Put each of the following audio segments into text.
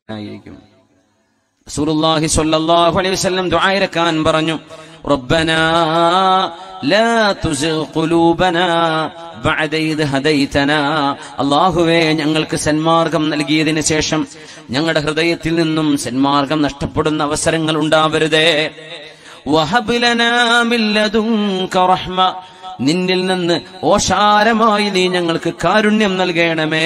ആയിരിക്കും. റസൂലുള്ളാഹി സ്വല്ലല്ലാഹു അലൈഹി വസല്ലം ദുആയിരക്കാൻ പറഞ്ഞു, റബ്ബനാ ലാ തുസിഗ് ഖുലൂബനാ ബഅദ ഇദ് ഹദൈതനാ. അല്ലാഹുവേ, ഞങ്ങൾക്ക് സന്മാർഗം നൽകിയതിനു ശേഷം ഞങ്ങളുടെ ഹൃദയത്തിൽ നിന്നും സന്മാർഗം നഷ്ടപ്പെടുന്ന അവസരങ്ങൾ ഉണ്ടാവരുതേ. വഹബ് ലനാ മിൻ ലദുൻക റഹ്മ. നിന്നിൽ നിന്ന് ഓശാരമായി നീ ഞങ്ങൾക്ക് കാരുണ്യം നൽകണമേ.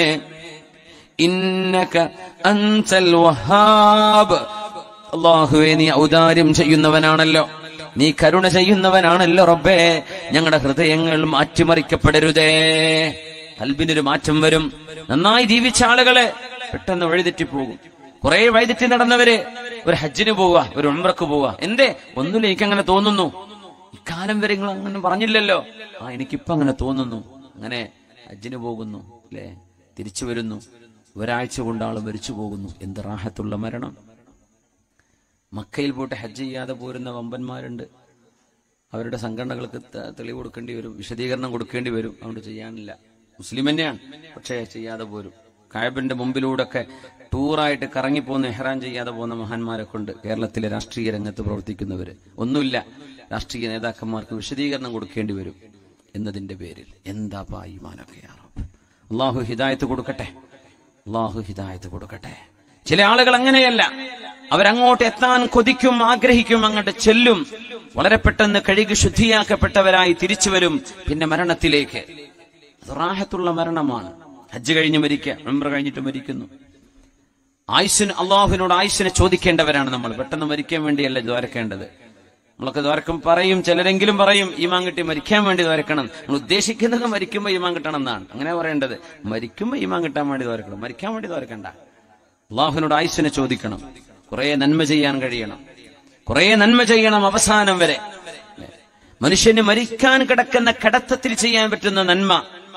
ഇന്നക അൻതൽ വഹാബ്. അല്ലാഹുവേ, നീ ഔദാര്യം ചെയ്യുന്നവനാണല്ലോ, നീ കരുണ ചെയ്യുന്നവനാണല്ലോ റബ്ബേ. ഞങ്ങളുടെ ഹൃദയങ്ങൾ മാറ്റിമറിക്കപ്പെടരുതേ. ഖൽബിനൊരു മാറ്റം വരും. നന്നായി ജീവിച്ച ആളുകളെ പെട്ടെന്ന് വഴിതെറ്റിപ്പോകും. കുറെ വഴിതെറ്റി നടന്നവര് ഒരു ഹജ്ജിന് പോവുക, ഒരു ഉംറക്ക് പോവുക. എന്തേ? ഒന്നുമില്ല, എനിക്കങ്ങനെ തോന്നുന്നു. ഇക്കാലം വരെ നിങ്ങൾ അങ്ങനെ പറഞ്ഞില്ലല്ലോ. എനിക്കിപ്പോ അങ്ങനെ തോന്നുന്നു. അങ്ങനെ ഹജ്ജിന് പോകുന്നു, അല്ലേ? തിരിച്ചു വരുന്നു, ഒരാഴ്ച കൊണ്ട് ആള് മരിച്ചു പോകുന്നു. എന്ത് റാഹത്തുള്ള മരണം. മക്കയിൽ പോയിട്ട് ഹജ്ജ് ചെയ്യാതെ പോരുന്ന വമ്പന്മാരുണ്ട്. അവരുടെ സംഘടനകൾക്ക് തെളിവ് കൊടുക്കേണ്ടി വരും, വിശദീകരണം കൊടുക്കേണ്ടി വരും. അതുകൊണ്ട് ചെയ്യാനില്ല. മുസ്ലിം തന്നെയാണ്, പക്ഷേ ചെയ്യാതെ പോരും. കഅബയുടെ മുമ്പിലൂടെയൊക്കെ ടൂറായിട്ട് കറങ്ങിപ്പോന്ന് ഇഹ്റാം ചെയ്യാതെ പോകുന്ന മഹാന്മാരൊക്കെ ഉണ്ട്. കേരളത്തിലെ രാഷ്ട്രീയ രംഗത്ത് പ്രവർത്തിക്കുന്നവര്. ഒന്നുമില്ല, രാഷ്ട്രീയ നേതാക്കന്മാർക്ക് വിശദീകരണം കൊടുക്കേണ്ടി വരും എന്നതിന്റെ പേരിൽ. എന്താ ഈമാനൊക്കെ. അല്ലാഹു ഹിദായത്ത് കൊടുക്കട്ടെ, അല്ലാഹു ഹിദായത്ത് കൊടുക്കട്ടെ. ചില ആളുകൾ അങ്ങനെയല്ല, അവരങ്ങോട്ട് എത്താൻ കൊതിക്കും, ആഗ്രഹിക്കും, അങ്ങോട്ട് ചെല്ലും, വളരെ പെട്ടെന്ന് കഴുകി ശുദ്ധിയാക്കപ്പെട്ടവരായി തിരിച്ചു വരും. പിന്നെ മരണത്തിലേക്ക്. അത് റാഹത്തുള്ള മരണമാണ്. ഹജ്ജ് കഴിഞ്ഞ് മരിക്കുക, ഉംറ കഴിഞ്ഞിട്ട് മരിക്കുന്നു. അള്ളാഹുവിനോട് ആയുസ്സിനെ ചോദിക്കേണ്ടവരാണ് നമ്മൾ. പെട്ടെന്ന് മരിക്കാൻ വേണ്ടിയല്ല ദ്വാരക്കേണ്ടത്. നമ്മളൊക്കെ ദ്വാരക്കും പറയും, ചിലരെങ്കിലും പറയും ഈമാൻ കിട്ടി മരിക്കാൻ വേണ്ടി ദ്വാരക്കണം. നമ്മൾ ഉദ്ദേശിക്കുന്നത് മരിക്കുമ്പോൾ ഈമാൻ കിട്ടണം എന്നാണ്. അങ്ങനെ പറയേണ്ടത്. മരിക്കുമ്പോൾ ഈമാൻ കിട്ടാൻ വേണ്ടി ദ്വാരക്കണം, മരിക്കാൻ വേണ്ടി ദ്വാരക്കണ്ട. അള്ളാഹുവിനോട് ആയുസ്സിനെ ചോദിക്കണം. കുറെ നന്മ ചെയ്യാൻ കഴിയണം, കുറെ നന്മ ചെയ്യണം അവസാനം വരെ. മനുഷ്യന് മരിക്കാൻ കിടക്കുന്ന കിടത്തത്തിൽ ചെയ്യാൻ പറ്റുന്ന നന്മ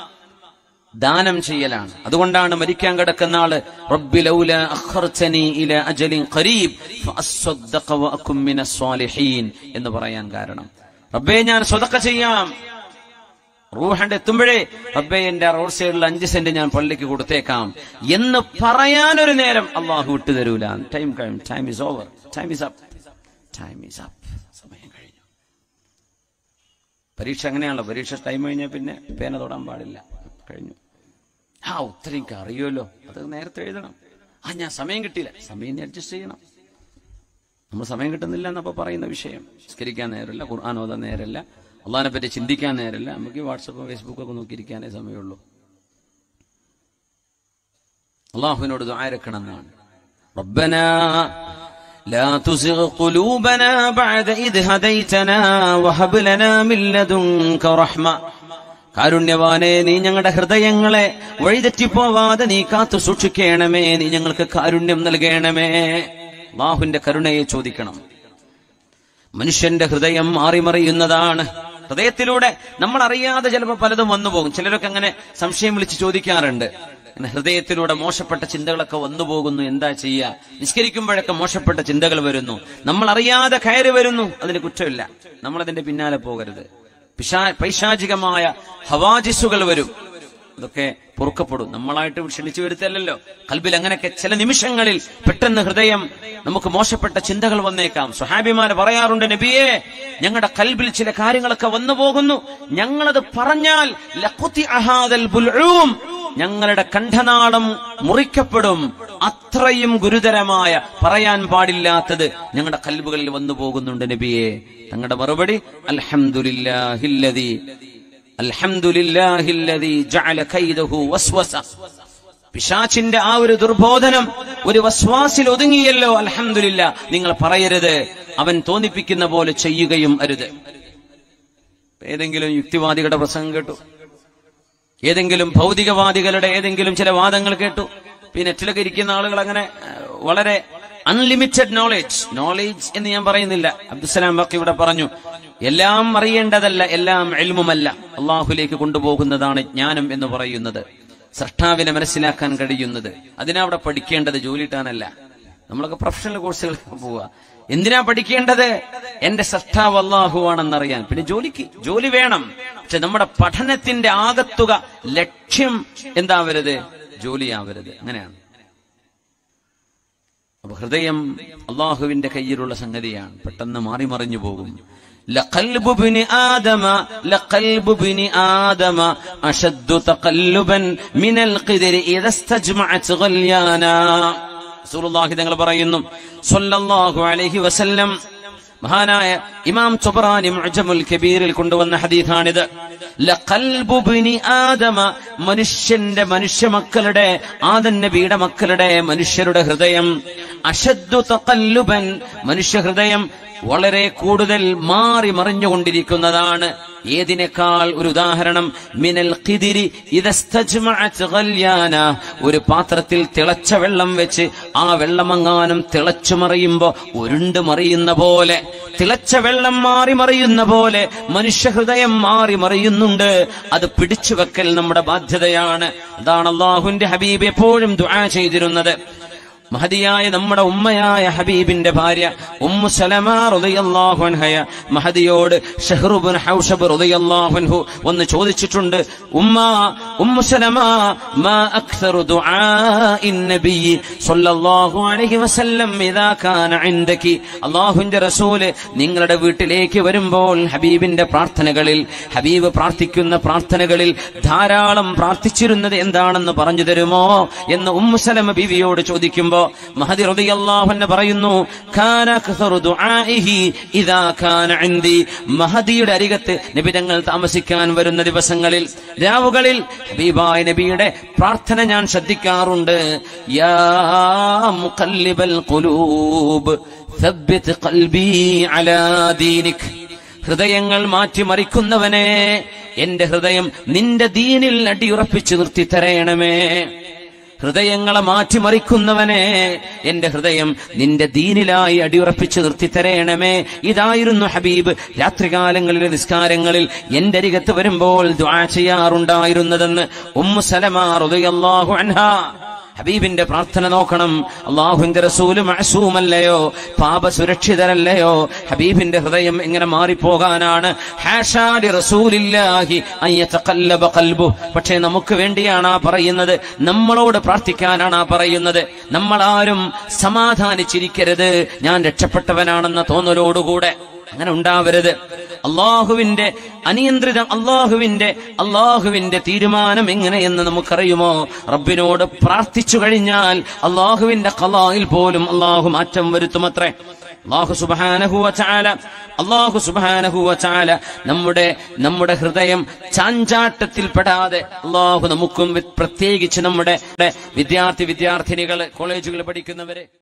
ദാനം ചെയ്യലാണ്. അതുകൊണ്ടാണ് മരിക്കാൻ കിടക്കുന്ന ആള് റബ്ബി ലൗലാ അഖർതനി ഇലാ അജലിൻ ഖരീബ് ഫഅസ്സദ്ദഖ വഅകും മിനസ് സ്വാലിഹീൻ എന്ന് പറയാൻ കാരണം. റബ്ബേ, ഞാൻ സ്വതക്ക ചെയ്യാം, റൂഹണ്ട് എത്തുമ്പോഴേ റബ്ബേ എന്റെ റോഡ് സൈഡിൽ 5 സെന്റ് ഞാൻ പള്ളിക്ക് കൊടുത്തേക്കാം എന്ന് പറയാനൊരു നേരം അള്ളാഹു വിട്ടു തരൂല. ടൈം കഴിഞ്ഞു, time is over, time is up, time is up. സമയം കഴിഞ്ഞു. പരീക്ഷ അങ്ങനെയാണല്ലോ. പരീക്ഷ ടൈം കഴിഞ്ഞാൽ പിന്നെ പേന തൊടാൻ പാടില്ല. കഴിഞ്ഞു. ഉത്തരം എനിക്ക് അറിയുമല്ലോ, അത് നേരത്തെ എഴുതണം. ഞാൻ സമയം കിട്ടിയില്ല, സമയം അഡ്ജസ്റ്റ് ചെയ്യണം. നമ്മൾ സമയം കിട്ടുന്നില്ല എന്നപ്പോ പറയുന്ന വിഷയം. സംസ്കരിക്കാൻ നേരമില്ല, ഖുർആൻ ഓതാൻ നേരമില്ല, അള്ളാഹിനെ പറ്റി ചിന്തിക്കാൻ നേരമില്ല. നമുക്ക് വാട്സപ്പും ഫേസ്ബുക്കും ഒക്കെ നോക്കിയിരിക്കാനേ സമയമുള്ളൂ. അള്ളാഹുവിനോട് ദുആ ഇറക്കണം എന്നാണ്. റബ്ബനാ ലാ തുസിഗ് ഖുലൂബനാ ബഅദ ഇദ് ഹദൈതനാ വഹബ് ലനാ മിൻ ലദുൻക റഹ്മ. കാരുണ്യവാനേ, നീ ഞങ്ങളുടെ ഹൃദയങ്ങളെ വഴിതെറ്റിപ്പോവാതെ നീ കാത്തു സൂക്ഷിക്കണമേ. നീ ഞങ്ങൾക്ക് കാരുണ്യം നൽകണമേ. അല്ലാഹുവിന്റെ കരുണയെ ചോദിക്കണം. മനുഷ്യന്റെ ഹൃദയം മാറിമറിയുന്നതാണ്. ഹൃദയത്തിലൂടെ നമ്മൾ അറിയാതെ ചിലപ്പോൾ പലതും വന്നുപോകും. ചിലരൊക്കെ അങ്ങനെ സംശയം വിളിച്ച് ചോദിക്കാറുണ്ട്. ഹൃദയത്തിലൂടെ മോശപ്പെട്ട ചിന്തകളൊക്കെ വന്നുപോകുന്നു, എന്താ ചെയ്യുക? നിസ്കരിക്കുമ്പോഴൊക്കെ മോശപ്പെട്ട ചിന്തകൾ വരുന്നു, നമ്മൾ അറിയാതെ കയറി വരുന്നു. അതിന് കുറ്റമില്ല, നമ്മളതിന്റെ പിന്നാലെ പോകരുത്. പൈശാചികമായ ഹവാജിസുകൾ വരും, അതൊക്കെ പൊറുക്കപ്പെടും. നമ്മളായിട്ട് ക്ഷണിച്ചു വരുത്തല്ലോ. ഖൽബിൽ അങ്ങനെയൊക്കെ ചില നിമിഷങ്ങളിൽ പെട്ടെന്ന് ഹൃദയം നമുക്ക് മോശപ്പെട്ട ചിന്തകൾ വന്നേക്കാം. സ്വഹാബിമാര് പറയാറുണ്ട്, നബിയേ, ഞങ്ങളുടെ ഖൽബിൽ ചില കാര്യങ്ങളൊക്കെ വന്നു പോകുന്നു, ഞങ്ങളത് പറഞ്ഞാൽ ഞങ്ങളുടെ കണ്ഠനാളം മുറിക്കപ്പെടും. അത്രയും ഗുരുതരമായ, പറയാൻ പാടില്ലാത്തത് ഞങ്ങളുടെ ഖൽബുകളിൽ വന്നു പോകുന്നുണ്ട് നബിയേ. തങ്ങളുടെ മറുപടി അൽഹംദുലില്ലാഹില്ലദീ ജഅല കൈദഹു വസ്വസ. പിശാചിന്റെ ആ ഒരു ദുർബോധനം ഒരു വസ്വാസിൽ ഒതുങ്ങിയല്ലോ. അൽഹംദുലില്ലാ. നിങ്ങൾ പറയരുത്, അവൻ തോന്നിപ്പിക്കുന്ന പോലെ ചെയ്യുകയും അരുത്. ഏതെങ്കിലും യുക്തിവാദികളുടെ പ്രസംഗം കേട്ടു, ഏതെങ്കിലും ഭൗതികവാദികളുടെ ഏതെങ്കിലും ചില വാദങ്ങൾ കേട്ടു, പിന്നെ നെറ്റിലൊക്കെ ഇരിക്കുന്ന ആളുകൾ അങ്ങനെ വളരെ അൺലിമിറ്റഡ് നോളേജ് എന്ന് ഞാൻ പറയുന്നില്ല. അബ്ദുസ്സലാം ബഖി ഇവിടെ പറഞ്ഞു, എല്ലാം അറിയേണ്ടതല്ല, എല്ലാം ഇൽമുമല്ല, അള്ളാഹുലേക്ക് കൊണ്ടുപോകുന്നതാണ് ജ്ഞാനം എന്ന് പറയുന്നത്. സൃഷ്ടാവിനെ മനസ്സിലാക്കാൻ കഴിയുന്നത്. അതിനാ അവിടെ പഠിക്കേണ്ടത്, ജോലിയിട്ടാനല്ല. നമ്മളൊക്കെ പ്രൊഫഷണൽ കോഴ്സുകൾക്ക് പോവുക. എന്തിനാ പഠിക്കേണ്ടത്? എന്റെ സൃഷ്ടാവ് അള്ളാഹുവാണെന്നറിയാൻ. പിന്നെ ജോലി വേണം, പക്ഷെ നമ്മുടെ പഠനത്തിന്റെ ആകത്തുക ലക്ഷ്യം എന്താവരുത്? ജോലിയാവരുത്. അങ്ങനെയാണ്. അപ്പൊ ഹൃദയം അള്ളാഹുവിന്റെ കയ്യിലുള്ള സംഗതിയാണ്, പെട്ടെന്ന് മാറി മറിഞ്ഞു പോകും. ലഖൽബു ഇബ്നി ആദമ അശദ്ദു തഖല്ലുബൻ മിനൽ ഖിദ്രി ഇദാ ഇസ്തജ്മഅത് ഗൽയാനാ. റസൂലുള്ളാഹി തങ്ങൾ പറയുന്നു സ്വല്ലല്ലാഹു അലൈഹി വസല്ലം, മഹാനായ ഇമാം തുബറാനി മുഅ്ജമുൽ കബീറിൽ കൊണ്ടുവന്ന ഹദീസാണിത്. ലഖൽബു ഇബ്നി ആദമ, മനുഷ്യമക്കളുടെ, ആദം നബിയുടെ മക്കളുടെ, മനുഷ്യരുടെ ഹൃദയം, അശദ്ദു തഖല്ലുബൻ, മനുഷ്യ ഹൃദയം വളരെ കൂടുതൽ മാറി മറിഞ്ഞുകൊണ്ടിരിക്കുന്നതാണ്. ഏതിനേക്കാൾ? ഒരു ഉദാഹരണം, മിനൽ ഖിദ്രി ഇദാ ഇസ്തജ്മഅത് ഗൽയാനാ, ഒരു പാത്രത്തിൽ തിളച്ച വെള്ളം വെച്ച് ആ വെള്ളമങ്ങാനും തിളച്ചു മറിയുമ്പോ ഉരുണ്ട് മറിയുന്ന പോലെ, തിളച്ച വെള്ളം മാറി മറിയുന്ന പോലെ മനുഷ്യഹൃദയം മാറി മറിയുന്നുണ്ട്. അത് പിടിച്ചു വെക്കൽ നമ്മുടെ ബാധ്യതയാണ്. അതാണ് അല്ലാഹുവിന്റെ ഹബീബ് എപ്പോഴും ദുആ ചെയ്തിരുന്നത്. മഹദിയായ നമ്മുടെ ഉമ്മയായ ഹബീബിന്റെ ഭാര്യ ഉമ്മു സലമ റളിയല്ലാഹു അൻഹ മഹദിയോട് ശഹ്ർ ഇബ്നു ഹൗശബ് റളിയല്ലാഹു അൻഹു ഒന്ന് ചോദിച്ചിട്ടുണ്ട്, ഉമ്മു സലമ, മാ അക്സറു ദുആഇൻ നബി സ്വല്ലല്ലാഹു അലൈഹി വസല്ലം ഇദാ കാന ഇൻദകി, അല്ലാഹുവിന്റെ റസൂല് നിങ്ങളുടെ വീട്ടിലേക്ക് വരുമ്പോൾ ഹബീബിന്റെ പ്രാർത്ഥനകളിൽ, ഹബീബ് പ്രാർത്ഥിക്കുന്ന പ്രാർത്ഥനകളിൽ ധാരാളം പ്രാർത്ഥിച്ചിരുന്നത് എന്താണെന്ന് പറഞ്ഞു തരുമോ എന്ന് ഉമ്മു സലമ ബീവിയോട് ചോദിക്കുമ്പോൾ മഹദി റളിയല്ലാഹു അൻഹു പറയുന്നു, കാന അക്സറു ദുആഇഹി ഇദാ കാന ഇൻദി, മഹദിയുടെ അരികത്ത് നബി തങ്ങൾ താമസിക്കാൻ വരുന്ന ദിവസങ്ങളിൽ, രാവുകളിൽ ഹബീബായ നബിയുടെ പ്രാർത്ഥന ഞാൻ ശ്രദ്ധിക്കാറുണ്ട്. യാ മുഖല്ലിബൽ ഖുലൂബ് സബ്ബിത് ഖൽബി അലാ ദീനിക്, ഹൃദയങ്ങൾ മാറ്റിമറിക്കുന്നവനെ, എന്റെ ഹൃദയം നിന്റെ ദീനിൽ അടിയുറപ്പിച്ചു നിർത്തി തരയണമേ. ഹൃദയങ്ങളെ മാറ്റിമറിക്കുന്നവനെ, എന്റെ ഹൃദയം നിന്റെ ദീനിലായി അടിയുറപ്പിച്ചു നിർത്തി തരയണമേ. ഇതായിരുന്നു ഹബീബ് രാത്രികാലങ്ങളിലെ നിസ്കാരങ്ങളിൽ എന്റെ അരികത്ത് വരുമ്പോൾ ദുആ ചെയ്യാറുണ്ടായിരുന്നതെന്ന് ഉമ്മു സലമ റളിയല്ലാഹു അൻഹാ. ഹബീബിന്റെ പ്രാർത്ഥന നോക്കണം. അല്ലാഹുവിന്റെ റസൂല് മഅസൂമല്ലയോ, പാപസുരക്ഷിതരല്ലയോ? ഹബീബിന്റെ ഹൃദയം എങ്ങനെ മാറിപ്പോകാനാണ്? ഹാഷാ ലി റസൂലില്ലാഹി അൻ യതഖല്ലബ ഖൽബു. പക്ഷേ നമുക്ക് വേണ്ടിയാണ് ആ പറയുന്നത്, നമ്മളോട് പ്രാർത്ഥിക്കാനാണ് ആ പറയുന്നത്. നമ്മളാരും സമാധാനിച്ചിരിക്കരുത് ഞാൻ രക്ഷപ്പെട്ടവനാണെന്ന തോന്നലോടുകൂടെ. അങ്ങനെ ഉണ്ടാവരുത്. അള്ളാഹുവിന്റെ അനിയന്ത്രിത അള്ളാഹുവിന്റെ തീരുമാനം എങ്ങനെയെന്ന് നമുക്കറിയുമോ? റബ്ബിനോട് പ്രാർത്ഥിച്ചു കഴിഞ്ഞാൽ അള്ളാഹുവിന്റെ ഖളായിൽ പോലും അള്ളാഹു മാറ്റം വരുത്തുമത്രേ. അല്ലാഹു സുബ്ഹാനഹു വ തആല നമ്മുടെ ഹൃദയം ചാഞ്ചാട്ടത്തിൽപ്പെടാതെ അള്ളാഹു നമുക്കും, പ്രത്യേകിച്ച് നമ്മുടെ വിദ്യാർത്ഥിനികൾ, കോളേജുകളിൽ പഠിക്കുന്നവരെ